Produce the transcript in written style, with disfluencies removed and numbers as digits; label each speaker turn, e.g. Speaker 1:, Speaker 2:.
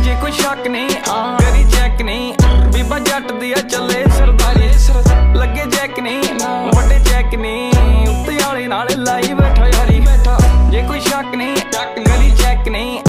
Speaker 1: जे कोई शक नहीं करी चेक नहीं बीबा जट दिया चले सरदारी लगे चेक नहीं बड़े चेक नहीं उत्ते वाले नाल लाई बैठा यारी जे कोई शक नहीं करी चेक नहीं।